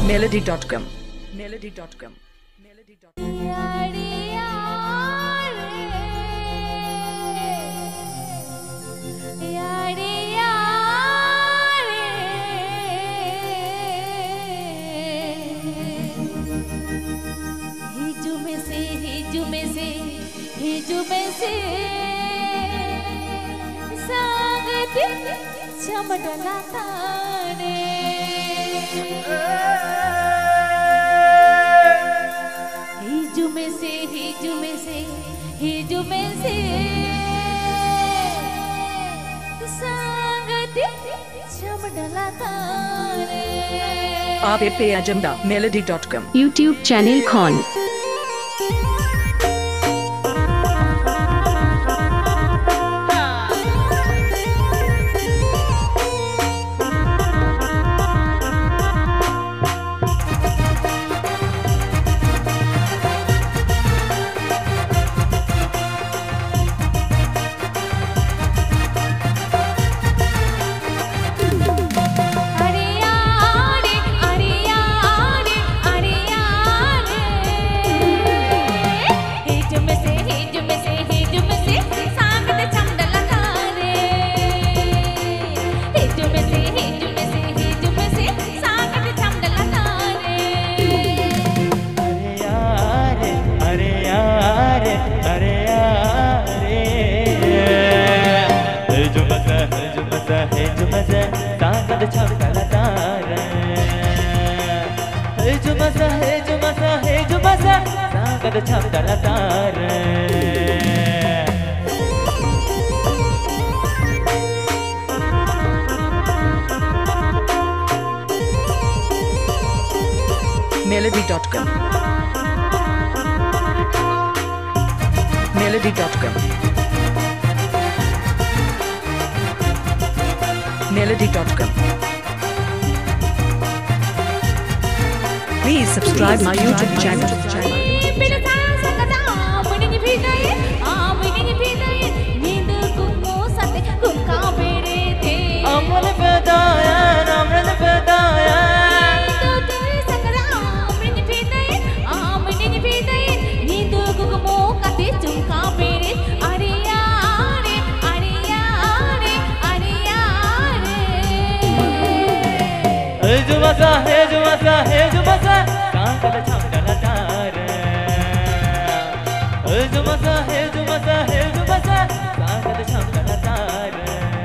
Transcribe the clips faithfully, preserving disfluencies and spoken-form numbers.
melody dot com melody dot com melody dot com यारे यारे यारे यारे हिजू में से हिजू में से हिजू में से सांगते चमडला तारे हिजू में से हिजू में से हिजू में से सांगते चमडला तारे आप पे एजेंडा melody dot com YouTube channel Khan melody dot com melody dot com melody dot com Please subscribe my YouTube channel. जुमसा है जुमसा है जुमसा सांगत छमडला तारे जुमसा है जुमसा है जुमसा सांगत छमडला तारे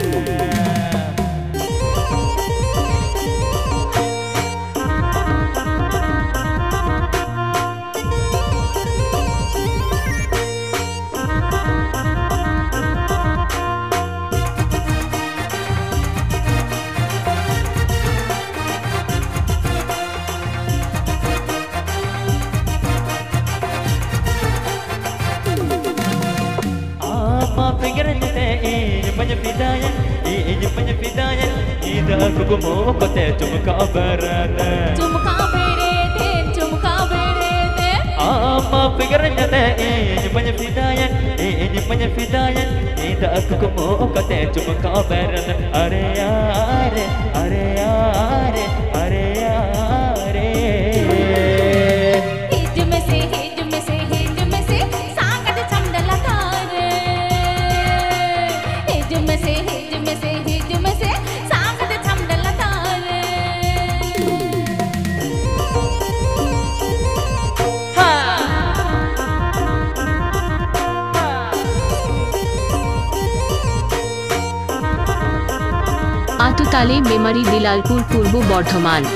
Penyepidayan, ini penyepidayan, ida aku mau kote cuma kau berada. Cuma kau berada, cuma kau berada. Ama pikirnya teh ini penyepidayan, ini penyepidayan, ida aku mau kote cuma kau berada. Are are, are are, are are. हिजू में से हिजू में से हिजू में से सांगत चमडला तारे हिजू में से हिजू में से हिजू में से सांगत चमडला तारे आतुताले मेमारी दिलालपुर पूर्व बर्धमान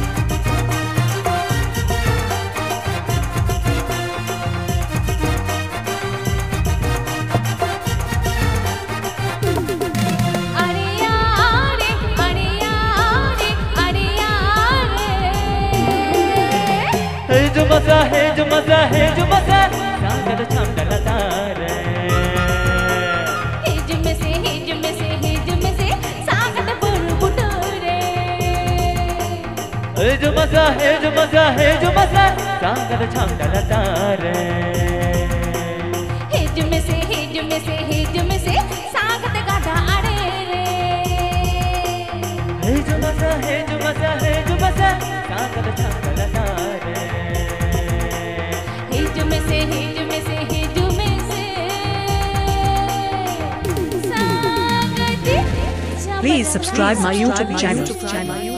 जुमसा है जुमसा है जुमसा सांगत छमडला तारे हिजू में से हिजू में से हिजू में से सांगत बुरबुटोरे जुमसा है जुमसा है जुमसा सांगत छमडला तारे हिजू में से हिजू में से हिजू में से सांगत गाधा अरे रे जुमसा है जुमसा है जुमसा सांगत छमडला Please subscribe my YouTube channel.